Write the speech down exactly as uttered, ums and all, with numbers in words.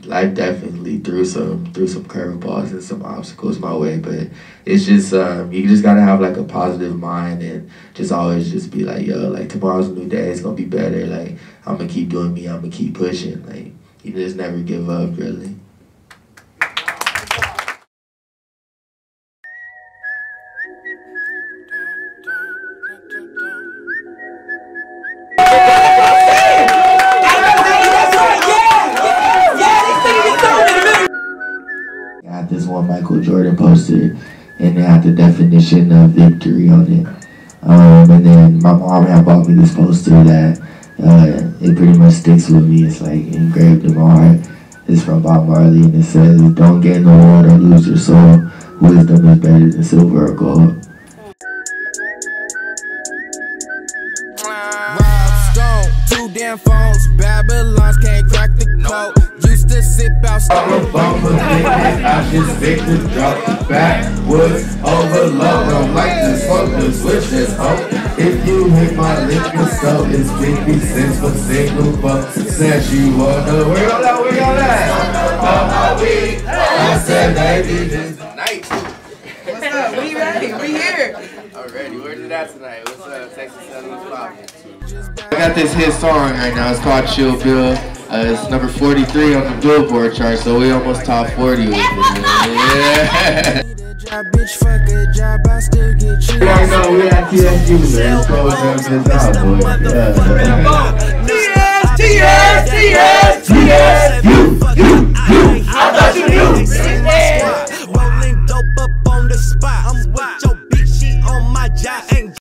life definitely threw some threw some curveballs and some obstacles my way, but it's just um, you just gotta have like a positive mind and just always just be like, yo, like tomorrow's a new day, it's gonna be better. Like I'm gonna keep doing me, I'm gonna keep pushing. Like you just never give up, really. I had this one Michael Jordan poster, and it had the definition of victory on it. Um, and then my mom had bought me this poster that uh, it pretty much sticks with me. It's like engraved in my heart. It's from Bob Marley, and it says, "Don't gain the world or lose your soul. Wisdom is better than silver or gold." Two damn phones, Babylons can't crack the code. Used to sip out. I'm a bumper, I just pick the drop backwoods overload. Don't like to smoke the switch, that's hope. If you hit my liquor store, it's fifty cents for single buck. Said you wanna, where y'all at, where y'all at? On my weed, I said baby, this Night. What's up? We ready? We here. Already. Where's it at tonight? What's up? Texas Southern, what's poppin'? I got this hit song right now. It's called Chill Bill. Uh, it's number forty-three on the Billboard chart, so we almost top forty with it. Yeah. You already know we at T S U, man. Program this out, boy. Yeah. T S, T S, T S, T S, you, you, you. I thought you knew.